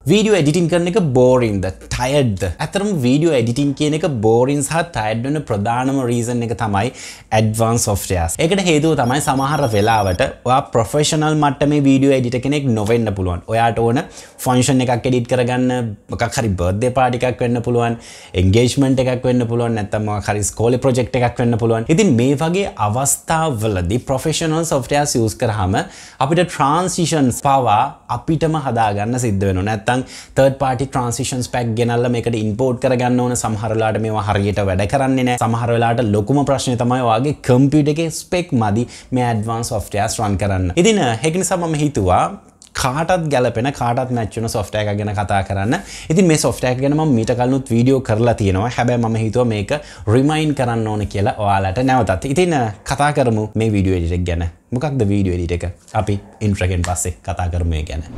Video editing කරන එක boring ද tired ද? අතරම video editing කියන එක boring සහ tired වෙන ප්‍රධානම reason එක තමයි advanced softwares. ඒකට හේතුව තමයි සමහර වෙලාවට ඔයා professional මට්ටමේ video editor කෙනෙක් නොවෙන්න පුළුවන්. ඔයාට ඕන function එකක් edit කරගන්න, මොකක් හරි birthday party එකක් වෙන්න පුළුවන්, engagement එකක් වෙන්න පුළුවන්, නැත්නම් මොකක් හරි school project එකක් වෙන්න පුළුවන්. ඉතින් මේ වගේ අවස්ථාවලදී professional softwares use කරාම අපිට transitions පවා අපිටම හදාගන්න සිද්ධ වෙනවා. නැත්නම් third party transitions pack ගෙනල්ලා මේකට import කරගන්න ඕන. සමහර වෙලාවට මේවා හරියට වැඩ කරන්නේ නැහැ. සමහර වෙලාවට ලොකුම ප්‍රශ්නේ තමයි ඔයාගේ computer එකේ spec මදි මේ advanced softwares run කරන්න. ඉතින් ඒක නිසා මම හිතුවා කාටත් ගැලපෙන කාටත් මැච් වෙන software එකක් ගැන කතා කරන්න. ඉතින් මේ software එක ගැන මම මීට කලිනුත් වීඩියෝ කරලා තියෙනවා. හැබැයි මම හිතුවා මේක remind කරන්න ඕන කියලා ඔයාලට නැවතත්. ඉතින් කතා කරමු මේ video editor එක ගැන. මොකක්ද video editor එක? අපි intro එකෙන් පස්සේ කතා කරමු මේ ගැන.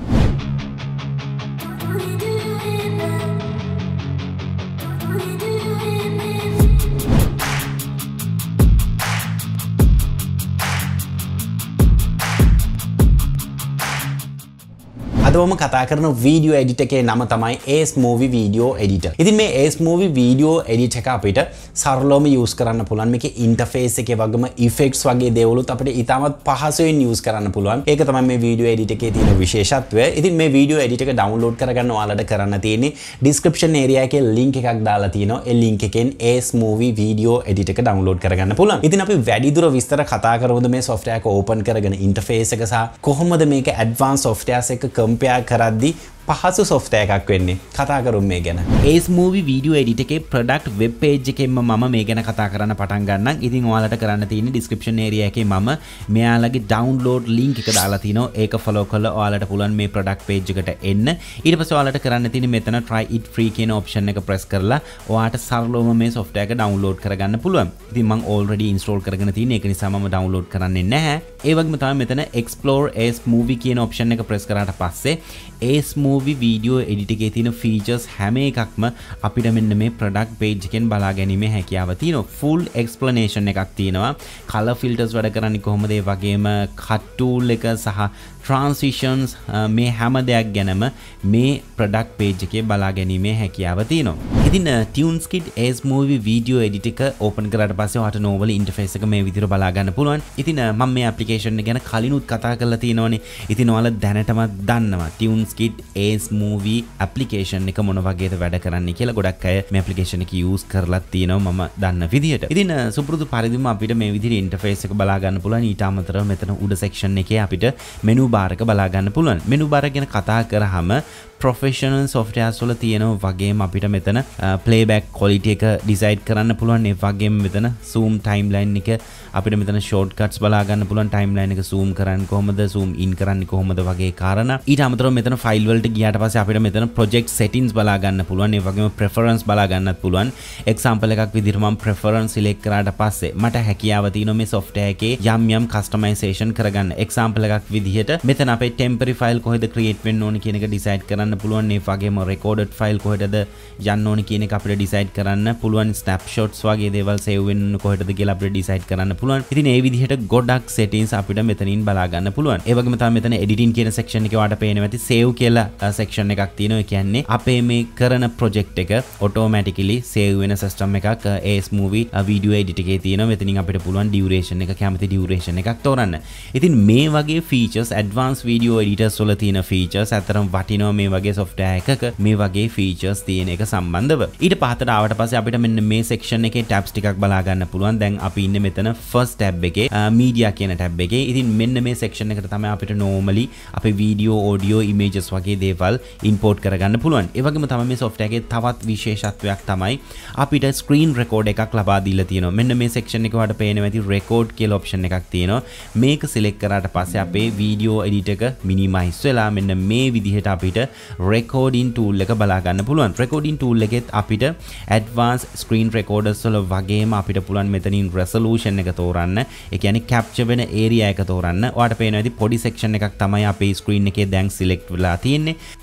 අදවම කතා කරන video editor එකේ නම තමයි AceMovi video editor. ඉතින් මේ AceMovi video editor එක අපිට සරලවම use කරන්න පුළුවන්. මේකේ interface එකේ වගේම effects වගේ දේවලුත් අපිට ඉතාමත් පහසුවෙන් use කරන්න පුළුවන්. ඒක තමයි මේ video editor එකේ තියෙන විශේෂත්වය. ඉතින් මේ video editor එක download කරගන්න ඔයාලට කරන්න තියෙන්නේ description area එකේ link එකක් දාලා තියෙනවා. ඒ link එකෙන් AceMovi video editor එක download කරගන්න පුළුවන්. ඉතින් අපි වැඩිදුර විස්තර කතා කරමුද මේ software එක open කරගෙන interface එක සහ කොහොමද මේක advanced softwares එක compare කරද්දී පහසු software එකක් වෙන්නේ. කතා කරමු මේ ගැන. AceMovi video editor එකේ product web page එකෙන්ම මම මේ ගැන කතා කරන්න පටන් ගන්නම්. ඉතින් ඔයාලට කරන්න තියෙන්නේ description area එකේ මම මෙයාලගේ download link එක දාලා තිනවා. ඒක follow කරලා ඔයාලට පුළුවන් මේ product page එකට එන්න. ඊට පස්සේ ඔයාලට කරන්න තියෙන්නේ මෙතන try it free කියන option එක press කරලා ඔයාට සරලවම මේ software එක download කරගන්න පුළුවන්. ඉතින් මම already install කරගෙන තියෙන ඒක නිසා මම download කරන්නේ නැහැ. ඒ වගේම තමයි මෙතන explore AceMovi කියන option එක press කරාට පස්සේ AceMovi video editor එකේ තියෙන features හැම එකක්ම අපිට මෙන්න මේ product page එකෙන් බලා ගැනීමේ හැකියාව තියෙනවා. full explanation එකක් තියෙනවා. color filters වැඩ කරන්නේ කොහොමද, ඒ වගේම cut tool එක සහ transitions මේ හැම දෙයක් ගැනම මේ product page එකේ බලා ගැනීමේ හැකියාව තියෙනවා. ඉතින් TunesKit AceMovi video editor එක open කරාට පස්සේ ඔයාලට normal interface එක මේ විදිහට බලා ගන්න පුළුවන්. ඉතින් මම මේ application එක ගැන කලිනුත් කතා කරලා තියෙනවනේ. ඉතින් ඔයාලා දැනටම දන්නවා TunesKit AceMovi application එක මොන වගේද වැඩ කරන්නේ කියලා. ගොඩක් අය මේ application එක use කරලා තියෙනවා මම දන්න විදිහට. ඉතින් සුපුරුදු පරිදිම අපිට මේ විදිහට interface එක බලා ගන්න පුළුවන්. ඊට අමතරව මෙතන උඩ section එකේ අපිට menu bar එක බලා ගන්න පුළුවන්. menu bar එක ගැන කතා කරාම professional softwares වල තියෙනවා වගේම අපිට මෙතන playback quality එක decide කරන්න පුළුවන්. ඒ වගේම මෙතන zoom timeline එක අපිට මෙතන shortcuts බලා ගන්න පුළුවන්. timeline එක zoom කරන්න කොහොමද, zoom in කරන්න කොහොමද වගේ කාරණා. ඊට අමතරව මෙතන file වලට ගියාට පස්සේ අපිට මෙතන project settings බලා ගන්න පුළුවන්. ඒ වගේම preference බලා ගන්නත් පුළුවන්. example එකක් විදිහට මම preference select කරාට පස්සේ මට හැකියාව තියෙනවා මේ software එකේ යම් customization කරගන්න. example එකක් විදිහට මෙතන අපේ temporary file කොහෙද create වෙන්න ඕනේ කියන එක decide කරන්න පුළුවන්. ඒ වගේම recorded file කොහෙටද යන්න ඕනේ කියන එක අපිට decide කරන්න පුළුවන්. snapshots වගේ දේවල් save වෙන්න කොහෙටද කියලා අපිට decide කරන්න පුළුවන්. ඉතින් ඒ විදිහට ගොඩක් settings අපිට මෙතනින් බලා ගන්න පුළුවන්. ඒ වගේම තමයි මෙතන editing කියන section එකේ ඔයාලට පේනවා ඇති save කියලා section එකක් තියෙනවා. ඒ කියන්නේ අපේ මේ කරන project එක automatically save වෙන system එකක් AceMovi video editor එකේ තියෙනවා. මෙතනින් අපිට පුළුවන් duration එක කැමති duration එකක් තෝරන්න. ඉතින් මේ වගේ features advanced video editors වල තියෙන features අතරම වටිනවා මේ වගේ software එකක මේ වගේ features තියෙන එක සම්බන්ධව. ඊට පහතට ආවට පස්සේ අපිට මෙන්න මේ section එකේ tabs ටිකක් බලා ගන්න පුළුවන්. දැන් අපි ඉන්නේ මෙතන first tab එකේ media කියන tab එකේ. ඉතින් මෙන්න මේ section එකට තමයි අපිට normally අපේ video audio images වගේ දේවල් import කරගන්න පුළුවන්. ඒ වගේම තමයි මේ software එකේ තවත් විශේෂත්වයක් තමයි අපිට screen record එකක් ලබා දීලා තියෙනවා. මෙන්න මේ section එකේ වලට පේනවා ඇති record කියලා option එකක් තියෙනවා. මේක select කරාට පස්සේ අපේ video edit එක minimize වෙලා මෙන්න මේ විදිහට අපිට recording tool එක බලා ගන්න පුළුවන්. recording tool එකෙත් අපිට advanced screen recorders වල වගේම අපිට පුළුවන් මෙතනින් resolution එක තෝරන්න. ඒ කියන්නේ capture වෙන area එක තෝරන්න. ඔයාලට පේනවා ඇති පොඩි section එකක් තමයි අපේ screen එකේ දැන් select වෙලා තියෙන්නේ.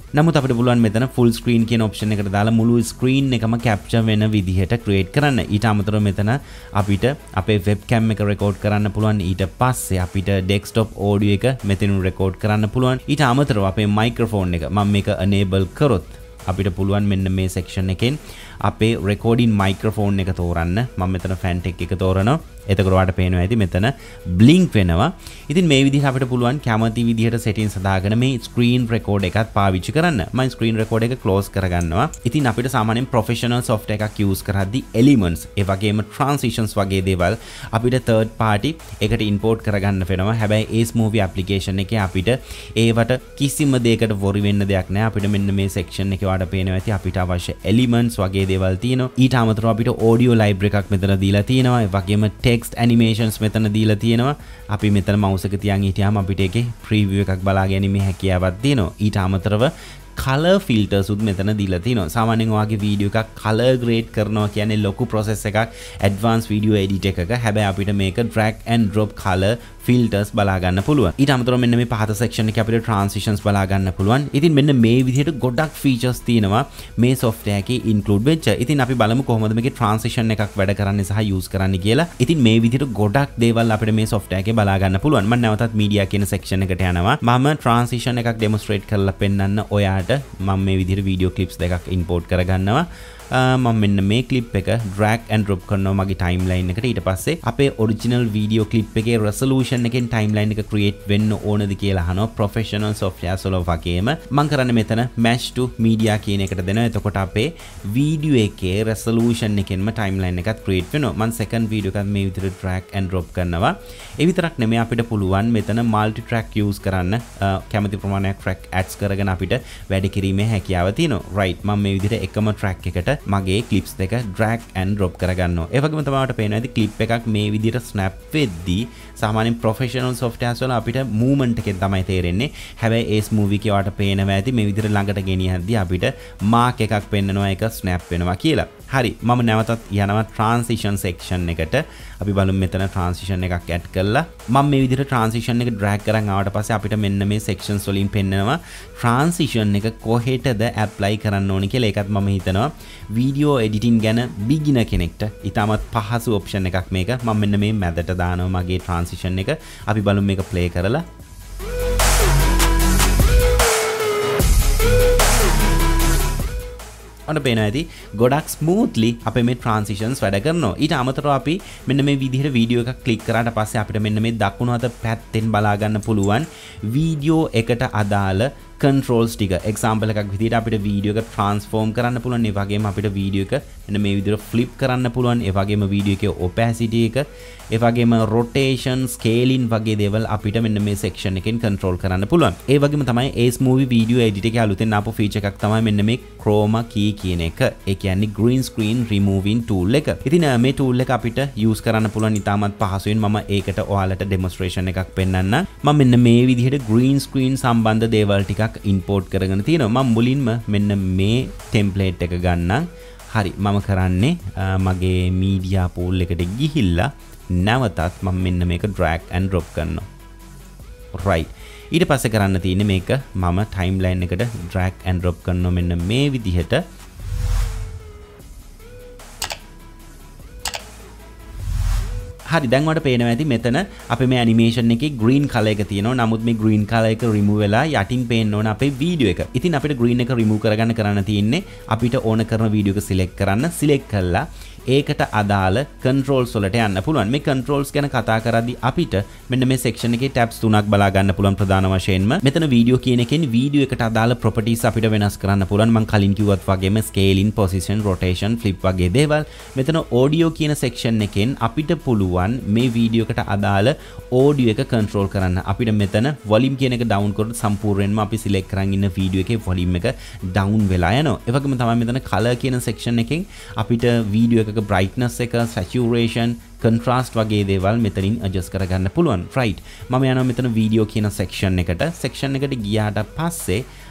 නමුත් අපිට පුළුවන් මෙතන full screen කියන option එකට දාලා මුළු screen එකම capture වෙන විදිහට create කරන්න. ඊට අමතරව මෙතන අපිට අපේ webcam එක record කරන්න පුළුවන්. ඊට පස්සේ අපිට desktop audio එක මෙතනින් record කරන්න පුළුවන්. ඊට අමතරව අපේ microphone එක මම මේක enable කරොත් අපිට පුළුවන් මෙන්න මේ section එකෙන් අපේ recording microphone එක තෝරන්න. මම මෙතන FANTECH එක තෝරනවා. එතකොට ඔයාලට පේනවා ඇති මෙතන blink වෙනවා. ඉතින් මේ විදිහට අපිට පුළුවන් කැමති විදිහට settings හදාගෙන මේ screen record එකත් පාවිච්චි කරන්න. මම screen record එක close කරගන්නවා. ඉතින් අපිට සාමාන්‍යයෙන් professional software එකක් use කරද්දී elements ඒ වගේම transitions වගේ දේවල් අපිට third party එකට import කරගන්න වෙනවා. හැබැයි AceMovi application එකේ අපිට ඒවට කිසිම දෙයකට worry වෙන්න දෙයක් නැහැ. අපිට මෙන්න මේ section එකේ ඔයාලට පේනවා ඇති අපිට අවශ්‍ය elements වගේ දේවල් තියෙනවා. ඊට අමතරව අපිට audio library එකක් මෙතන දීලා තියෙනවා. ඒ වගේම text animations මෙතන දීලා තියෙනවා. අපි මෙතන mouse එක තියන් හිටියාම අපිට ඒකේ preview එකක් බලා ගැනීමේ හැකියාවක් තියෙනවා. ඊට අමතරව color filters උත් මෙතන දීලා තියෙනවා. සාමාන්‍යයෙන් ඔයාගේ වීඩියෝ එකක් color grade කරනවා කියන්නේ ලොකු process එකක් advanced video edit එකක. හැබැයි අපිට මේක drag and drop color filters බලා ගන්න පුළුවන්. ඊට අමතරව මෙන්න මේ පහත section එකේ අපිට transitions බලා ගන්න පුළුවන්. ඉතින් මෙන්න මේ විදිහට ගොඩක් features තියෙනවා මේ software එකේ include වෙච්ච. ඉතින් අපි බලමු කොහොමද මේකේ transition එකක් වැඩ කරන්නේ සහ use කරන්නේ කියලා. ඉතින් මේ විදිහට ගොඩක් දේවල් අපිට මේ software එකේ බලා ගන්න පුළුවන්. මම නැවතත් media කියන section එකට යනවා. මම transition එකක් demonstrate කරලා පෙන්නන්න ඔයාට මම මේ විදිහට video clips දෙකක් import කරගන්නවා. මම මෙන්න මේ clip එක drag and drop කරනවා මගේ timeline එකට. ඊට පස්සේ අපේ original video clip එකේ resolution එකෙන් timeline එක create වෙන්න ඕනද කියලා අහනවා professional software වල වගේම. මම කරන්නේ මෙතන match to media කියන එකට දෙනවා. එතකොට අපේ video එකේ resolution එකෙන්ම timeline එකත් create වෙනවා. මම second video එකත් මේ විදිහට drag and drop කරනවා. ඒ විතරක් නෙමෙයි අපිට පුළුවන් මෙතන multi track use කරන්න කැමති ප්‍රමාණයක් track adds කරගෙන අපිට වැඩ කිරීමේ හැකියාව තියෙනවා. right මම මේ විදිහට එකම track එකට මගේ clips දෙක drag and drop කරගන්නවා. ඒ වගේම තමයි අපිට පේනවා ඇති clip එකක් මේ විදිහට snap වෙද්දී සාමාන්‍යයෙන් professional softwares වල අපිට movement එකෙන් තමයි තේරෙන්නේ. හැබැයි AceMovi එකේ ඔයාලට පේනවා ඇති මේ විදිහට ළඟට ගෙනියද්දී අපිට mark එකක් පෙන්නනවා ඒක snap වෙනවා කියලා. හරි මම නැවතත් යනවා transition section එකට. අපි බලමු මෙතන transition එකක් add කරලා මම මේ විදිහට transition එක drag කරන් ආවට පස්සේ අපිට මෙන්න මේ sections වලින් පෙන්නනවා transition එක කොහෙටද apply කරන්න ඕනේ කියලා. ඒකත් මම හිතනවා video editing ගැන beginner කෙනෙක්ට ඉතාමත් පහසු option එකක් මේක. මම මෙන්න මේ මැදට දානවා මගේ transition එක. අපි බලමු මේක play කරලා. ඔන්න පේනවා ඇති ගොඩක් ස්මූත්ලි අපේ මේ transitions වැඩ කරනවා. ඊට අමතරව අපි මෙන්න මේ විදිහට වීඩියෝ එකක් ක්ලික් කරාට පස්සේ අපිට මෙන්න මේ දකුණු අත පැත්තෙන් බලා ගන්න පුළුවන් වීඩියෝ එකට අදාළ controls ටික. example එකක් විදිහට අපිට වීඩියෝ එක transform කරන්න පුළුවන්. ඒ වගේම අපිට වීඩියෝ එක මෙන්න මේ විදිහට flip කරන්න පුළුවන්. ඒ වගේම වීඩියෝ එකේ opacity එක, ඒ වගේම rotation, scaling වගේ දේවල් අපිට මෙන්න මේ section එකෙන් control කරන්න පුළුවන්. ඒ වගේම තමයි AceMovi video edit එකේ අලුතෙන් ආපු feature එකක් තමයි මෙන්න මේ chroma key කියන එක. ඒ කියන්නේ green screen removing tool එක. ඉතින් මේ tool එක අපිට use කරන්න පුළුවන් ඉතාමත් පහසුවෙන්. මම ඒකට ඔයාලට demonstration එකක් පෙන්නන්නම්. මම මෙන්න මේ විදිහට green screen සම්බන්ධ දේවල් ටිකක් import කරගෙන තියෙනවා. මම මුලින්ම මෙන්න මේ template එක ගන්නම්. හරි මම කරන්නේ මගේ media pool එකට ගිහිල්ලා නැවතත් මම මෙන්න මේක drag and drop කරනවා. right ඊට පස්සේ කරන්න තියෙන්නේ මේක මම timeline එකට drag and drop කරනවා මෙන්න මේ විදිහට. හරි දැන් ඔයාලට පේනවා ඇති මෙතන අපේ මේ animation එකේ green color එක තියෙනවා. නමුත් මේ green color එක remove වෙලා යටින් පේන්න ඕන අපේ video එක. ඉතින් අපිට green එක remove කරන්න තියෙන්නේ අපිට ඕන කරන video එක select කරන්න. select කළා ඒකට අදාළ controls වලට යන්න පුළුවන්. මේ controls ගැන කතා කරද්දී අපිට මෙන්න මේ section එකේ tabs තුනක් බලා ගන්න පුළුවන් ප්‍රධාන වශයෙන්ම. මෙතන video කියන එකෙන් video එකට අදාළ properties අපිට වෙනස් කරන්න පුළුවන්. මම කලින් කිව්වත් වගේම scaling, position, rotation, flip වගේ දේවල්. මෙතන audio කියන section එකෙන් අපිට පුළුවන් මේ video එකට අදාළ audio එක control කරන්න. අපිට මෙතන volume කියන එක down කරොත් සම්පූර්ණයෙන්ම අපි select කරන් ඉන්න video එකේ volume එක down වෙලා යනවා. ඒ වගේම තමයි මෙතන color කියන section එකෙන් අපිට video එකක brightness එක, saturation, contrast වගේ දේවල් මෙතනින් adjust කරගන්න පුළුවන්. right මම යනවා මෙතන video කියන section එකට. section එකට ගියාට පස්සේ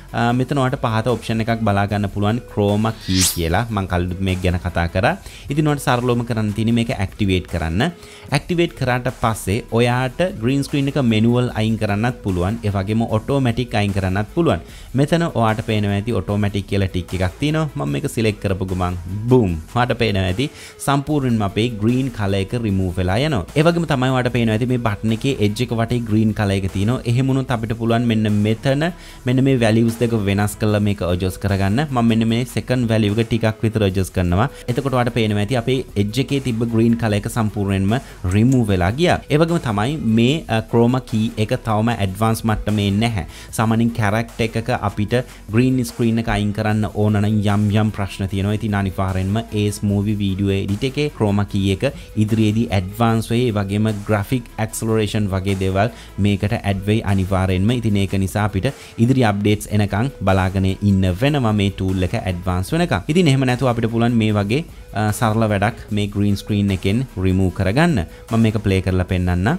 මෙතන ඔයාලට පහත ඔප්ෂන් එකක් බලා ගන්න පුළුවන් chroma key කියලා. මම කලින් මේක ගැන කතා කරා. ඉතින් ඔයාලට සරලවම කරන්න තියෙන්නේ මේක activate කරන්න. activate කරාට පස්සේ ඔයාට green screen එක manual අයින් කරන්නත් පුළුවන්. ඒ වගේම automatic අයින් කරන්නත් පුළුවන්. මෙතන ඔයාට පේනවා ඇති automatic කියලා ටික් එකක් තියෙනවා. මම මේක select කරපු ගමන් boom ඔයාට පේනවා ඇති සම්පූර්ණයෙන්ම අපේ green color එක remove වෙලා යනවා. ඒ වගේම තමයි ඔයාට පේනවා ඇති මේ button එකේ edge එක වටේ green color එක තියෙනවා. එහෙම වුණොත් අපිට පුළුවන් මෙන්න මෙතන මෙන්න මේ values දෙක වෙනස් කරලා මේක adjust කරගන්න. මම මෙන්න මේ second value එක ටිකක් විතර adjust කරනවා. එතකොට ඔයාට පේනවා ඇති අපේ edge එකේ තිබ්බ green color එක සම්පූර්ණයෙන්ම remove වෙලා ගියා. ඒ වගේම තමයි මේ chroma key එක තවම advanced මට්ටමේ නැහැ. සාමාන්‍යයෙන් character එකක අපිට green screen එක අයින් කරන්න ඕන නම් යම් ප්‍රශ්න තියෙනවා. ඉතින් අනිවාර්යෙන්ම AceMovi video edit එකේ chroma key එක ඉදිරියේදී advanced වෙයි. ඒ වගේම graphic acceleration වගේ දේවල් මේකට add වෙයි අනිවාර්යෙන්ම. ඉතින් ඒක නිසා අපිට ඉදිරි updates එනකන් බලාගෙන ඉන්න වෙනවා මේ tool එක advanced වෙනකන්. ඉතින් එහෙම නැතුව අපිට පුළුවන් මේ වගේ සරල වැඩක් මේ green screen එකෙන් remove කරගන්න. මම මේක play කරලා පෙන්නන්න.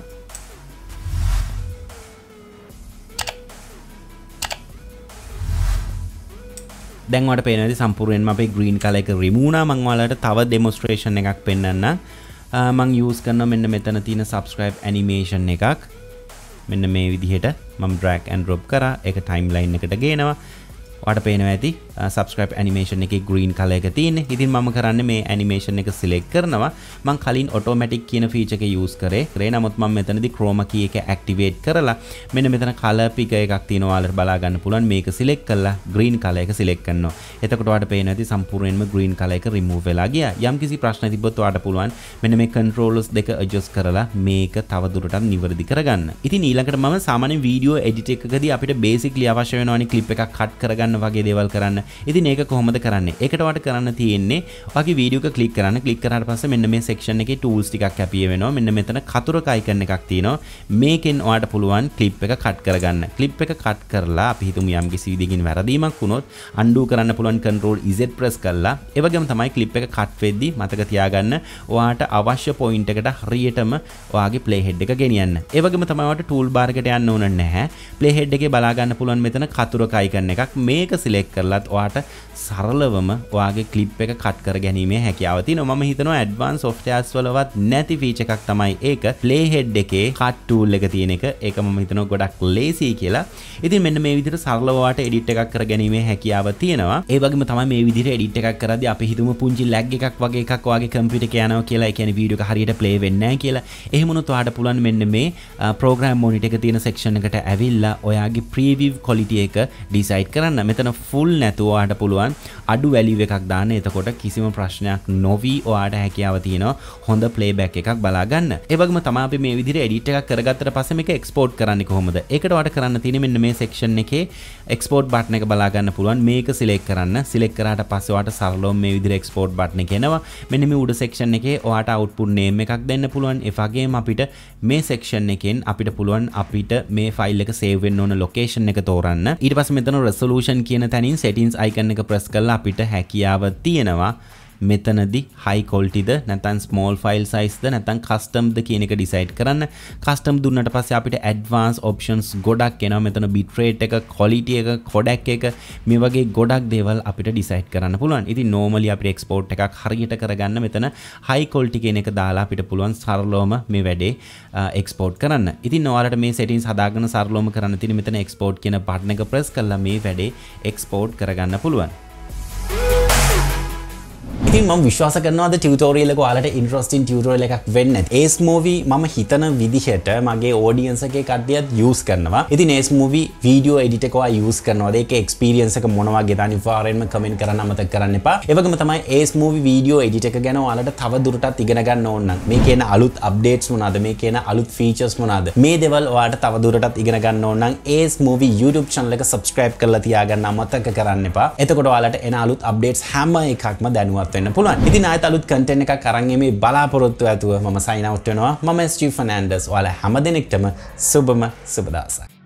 දැන් ඔයාලට පේනවා ඇති සම්පූර්ණයෙන්ම අපේ green color එක remove වුණා. මම ඔයාලට තව demonstration එකක් පෙන්නන්න. මම use කරනවා මෙන්න මෙතන තියෙන subscribe animation එකක්. මෙන්න මේ විදිහට මම drag and drop කරා. ඒක timeline එකට ගේනවා. ඔයාලට පේනවා ඇති subscribe animation එකේ green color එක තියෙන්නේ. ඉතින් මම කරන්නේ මේ animation එක select කරනවා. මම කලින් automatic කියන feature එක use කරේ. නමුත් මම මෙතනදී chroma key එක activate කරලා මෙන්න මෙතන color picker එකක් තියෙනවා. ඔයාලට බලා ගන්න පුළුවන්. මේක select කරලා green color එක select කරනවා. එතකොට ඔයාලට පේනවා ඇති සම්පූර්ණයෙන්ම green color එක remove වෙලා ගියා. යම්කිසි ප්‍රශ්න තිබ්බොත් ඔයාලට පුළුවන් මෙන්න මේ controllers දෙක adjust කරලා මේක තව දුරටත් නිවැරදි කරගන්න. ඉතින් ඊළඟට මම සාමාන්‍ය video edit එකකදී අපිට basically අවශ්‍ය වෙනවනේ clip එකක් cut කරගන්න වගේ දේවල් කරන්න. ඉතින් ඒක කොහොමද කරන්නේ? ඒකට ඔයාලට කරන්න තියෙන්නේ ඔයාගේ වීඩියෝ එක ක්ලික් කරන්න. ක්ලික් කරාට පස්සේ මෙන්න මේ section එකේ tools ටිකක් අපිය වෙනවා. මෙන්න මෙතන කතුරක icon එකක් තියෙනවා. මේකෙන් ඔයාලට පුළුවන් clip එක cut කරගන්න. clip එක cut කරලා අපි හිතමු යම් කිසි විදිහකින් වැරදීමක් වුණොත් undo කරන්න පුළුවන් control Z press කරලා. ඒ වගේම තමයි clip එක cut වෙද්දි මතක තියාගන්න ඔයාට අවශ්‍ය point එකට හරියටම ඔයාගේ playhead එක ගෙනියන්න. ඒ වගේම තමයි ඔයාලට toolbar එකට යන්න ඕන නැහැ. playhead එකේ බලා ගන්න පුළුවන් මෙතන කතුරක icon එකක්. මේක select කරලත් ඔයාට සරලවම ඔයාගේ clip එක cut කර ගැනීමේ හැකියාව තියෙනවා. මම හිතනවා advanced softwares වලවත් නැති feature එකක් තමයි ඒක. playhead එකේ cut tool එක තියෙන එක. ඒක මම හිතනවා ගොඩක් lazy කියලා. ඉතින් මෙන්න මේ විදිහට සරලව ඔයාට edit එකක් කර ගැනීමේ හැකියාව තියෙනවා. ඒ වගේම තමයි මේ විදිහට edit එකක් කරද්දී අපි හිතමු පුංචි lag එකක් වගේ එකක් ඔයාගේ computer එකේ යනවා කියලා. ඒ කියන්නේ video එක හරියට play වෙන්නේ නැහැ කියලා. එහෙම වුණොත් ඔයාට පුළුවන් මෙන්න මේ program monitor එක තියෙන section එකට ඇවිල්ලා ඔයාගේ preview quality එක decide කරන්න. මෙතන full නැතුව ඔයාට පුළුවන් අඩු value එකක් දාන්න. එතකොට කිසිම ප්‍රශ්නයක් නොවි ඔයාට හැකියාව තියෙනවා හොඳ playback එකක් බලා ගන්න. ඒ වගේම තමයි අපි මේ විදිහට edit එකක් කරගත්තට පස්සේ මේක export කරන්නේ කොහොමද? ඒකට ඔයාට කරන්න තියෙන්නේ මෙන්න මේ section එකේ export button එක බලා ගන්න පුළුවන්. මේක select කරන්න. select කරාට පස්සේ ඔයාට සරලව මේ විදිහට export button එක එනවා. මෙන්න මේ උඩ section එකේ ඔයාට output name එකක් දෙන්න පුළුවන්. ඒ වගේම අපිට මේ section එකෙන් අපිට පුළුවන් අපිට මේ file එක save වෙන්න ඕන location එක තෝරන්න. ඊට පස්සේ මෙතන resolution කියන තැනින් settings icon එක press කරලා අපිට හැකියාව තියෙනවා මෙතනදී high quality ද නැත්නම් small file size ද නැත්නම් custom ද කියන එක decide කරන්න. custom දුන්නට පස්සේ අපිට advanced options ගොඩක් එනවා. මෙතන bitrate එක, quality එක, codec එක මේ වගේ ගොඩක් දේවල් අපිට decide කරන්න පුළුවන්. ඉතින් normally අපිට export එකක් හරියට කරගන්න මෙතන high quality කියන එක දාලා අපිට පුළුවන් සරලවම මේ වැඩේ export කරන්න. ඉතින් ඔයාලට මේ settings හදාගෙන සරලවම කරන්න තියෙන මෙතන export කියන button එක press කරලා මේ වැඩේ export කරගන්න පුළුවන්. ඉතින් මම විශ්වාස කරනවා අද ටියුටෝරියල් එක ඔයාලට ඉන්ටරෙස්ටිං ටියුටෝරියල් එකක් වෙන්න ඇති. AceMovi මම හිතන විදිහට මගේ ඔඩියන්ස් එකේ කට්ටියත් යූස් කරනවා. ඉතින් AceMovi වීඩියෝ එඩිට් එක ඔයා යූස් කරනවාද? ඒකේ එක්ස්පීරියන්ස් එක මොන වගේද? අනිවාර්යෙන්ම කමෙන්ට් කරන්න අමතක කරන්න එපා. ඒ වගේම තමයි AceMovi වීඩියෝ එඩිට් එක ගැන ඔයාලට තව දුරටත් ඉගෙන ගන්න ඕන නම් මේ කියන අලුත් අප්ඩේට්ස් මොනවාද? මේ කියන අලුත් ෆීචර්ස් මොනවාද? මේ දේවල් ඔයාලට තව දුරටත් ඉගෙන ගන්න ඕන නම් AceMovi YouTube channel එක subscribe කරලා තියාගන්න අමතක කරන්න එපා. එතකොට ඔයාලට එන අලුත් අප්ඩේට්ස් හැම එකක්ම දැනුවත් වෙන්න පුළුවන්. ඉතින් ආයෙත් අලුත් content එකක් අරන් එමේ බලාපොරොත්තු ඇතුව මම sign out වෙනවා. මම SG Fernandez. ඔයාලා හැම දිනෙකටම සුබම සුබ දවසක්.